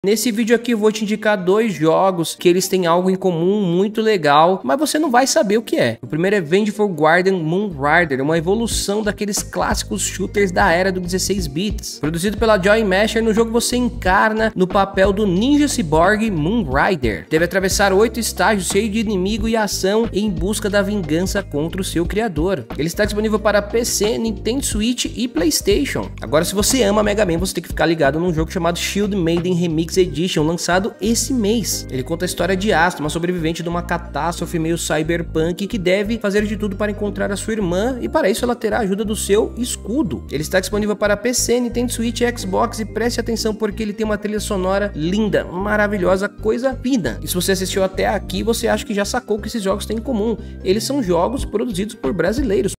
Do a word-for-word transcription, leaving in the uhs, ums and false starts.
Nesse vídeo aqui eu vou te indicar dois jogos que eles têm algo em comum muito legal, mas você não vai saber o que é. O primeiro é Vengeful Guardian Moonrider, uma evolução daqueles clássicos shooters da era do dezesseis bits. Produzido pela Joy Masher, no jogo você encarna no papel do ninja cyborg Moonrider. Deve atravessar oito estágios cheios de inimigo e ação em busca da vingança contra o seu criador. Ele está disponível para P C, Nintendo Switch e PlayStation. Agora, se você ama Mega Man, você tem que ficar ligado num jogo chamado Shield Maiden Remix Edition, lançado esse mês. Ele conta a história de Asta, uma sobrevivente de uma catástrofe meio cyberpunk que deve fazer de tudo para encontrar a sua irmã, e para isso ela terá a ajuda do seu escudo. Ele está disponível para P C, Nintendo Switch e Xbox, e preste atenção porque ele tem uma trilha sonora linda, maravilhosa, coisa fina. E se você assistiu até aqui, você acha que já sacou que esses jogos têm em comum. Eles são jogos produzidos por brasileiros.